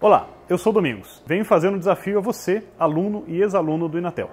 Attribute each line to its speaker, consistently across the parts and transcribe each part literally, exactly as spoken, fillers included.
Speaker 1: Olá, eu sou Domingos. Venho fazer um desafio a você, aluno e ex-aluno do Inatel.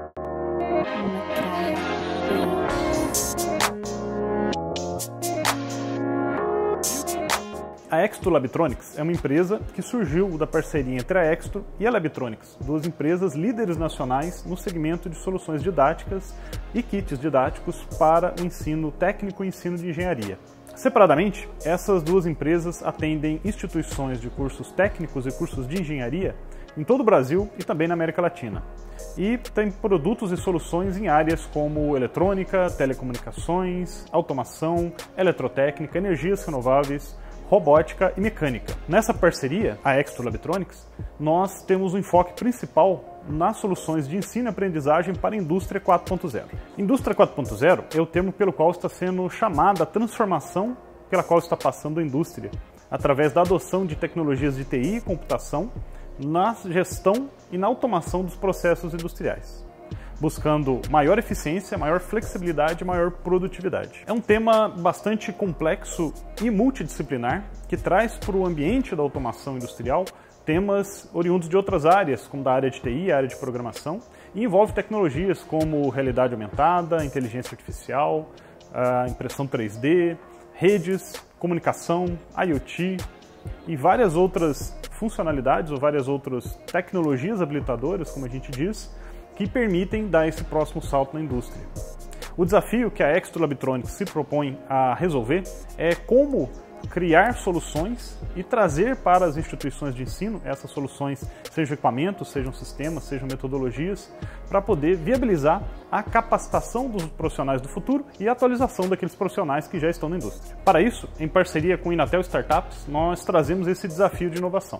Speaker 1: A Exto Labtronics é uma empresa que surgiu da parceria entre a Exto e a Labtronics, duas empresas líderes nacionais no segmento de soluções didáticas e kits didáticos para o ensino técnico e ensino de engenharia. Separadamente, essas duas empresas atendem instituições de cursos técnicos e cursos de engenharia em todo o Brasil e também na América Latina. E tem produtos e soluções em áreas como eletrônica, telecomunicações, automação, eletrotécnica, energias renováveis, robótica e mecânica. Nessa parceria, a Exto Labtronics, nós temos um enfoque principal nas soluções de ensino e aprendizagem para a indústria quatro ponto zero. Indústria quatro ponto zero é o termo pelo qual está sendo chamada a transformação pela qual está passando a indústria, através da adoção de tecnologias de T I e computação na gestão e na automação dos processos industriais, buscando maior eficiência, maior flexibilidade e maior produtividade. É um tema bastante complexo e multidisciplinar que traz para o ambiente da automação industrial temas oriundos de outras áreas, como da área de T I, a área de programação, e envolve tecnologias como realidade aumentada, inteligência artificial, a impressão três D, redes, comunicação, IoT e várias outras funcionalidades ou várias outras tecnologias habilitadoras, como a gente diz, que permitem dar esse próximo salto na indústria. O desafio que a Exto Labtronics se propõe a resolver é como criar soluções e trazer para as instituições de ensino essas soluções, sejam equipamentos, sejam sistemas, sejam metodologias, para poder viabilizar a capacitação dos profissionais do futuro e a atualização daqueles profissionais que já estão na indústria. Para isso, em parceria com o Inatel Startups, nós trazemos esse desafio de inovação.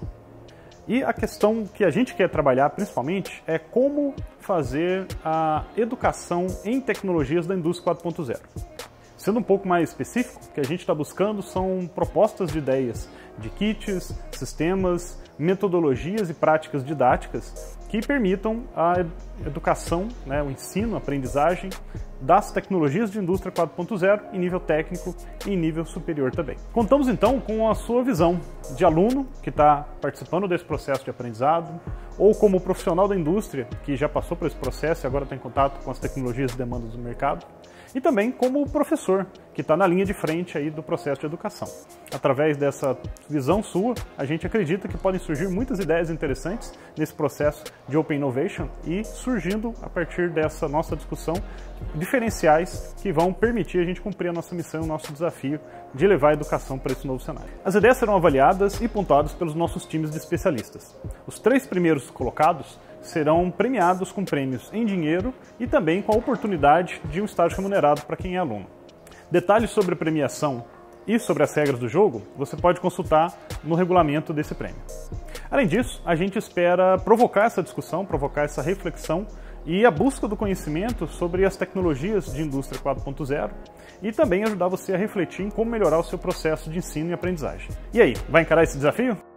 Speaker 1: E a questão que a gente quer trabalhar principalmente é como fazer a educação em tecnologias da indústria quatro ponto zero. Sendo um pouco mais específico, o que a gente está buscando são propostas de ideias de kits, sistemas, metodologias e práticas didáticas que permitam a educação, né, o ensino, a aprendizagem das tecnologias de indústria quatro ponto zero em nível técnico e em nível superior também. Contamos então com a sua visão de aluno que está participando desse processo de aprendizado, ou como profissional da indústria que já passou por esse processo e agora está em contato com as tecnologias e demandas do mercado, e também como professor que está na linha de frente aí do processo de educação. Através dessa visão sua, a gente acredita que podem surgir muitas ideias interessantes nesse processo de Open Innovation e surgindo a partir dessa nossa discussão diferenciais que vão permitir a gente cumprir a nossa missão e o nosso desafio de levar a educação para esse novo cenário. As ideias serão avaliadas e pontuadas pelos nossos times de especialistas. Os três primeiros colocados serão premiados com prêmios em dinheiro e também com a oportunidade de um estágio remunerado para quem é aluno. Detalhes sobre a premiação e sobre as regras do jogo você pode consultar no regulamento desse prêmio. Além disso, a gente espera provocar essa discussão, provocar essa reflexão e a busca do conhecimento sobre as tecnologias de indústria quatro ponto zero e também ajudar você a refletir em como melhorar o seu processo de ensino e aprendizagem. E aí, vai encarar esse desafio?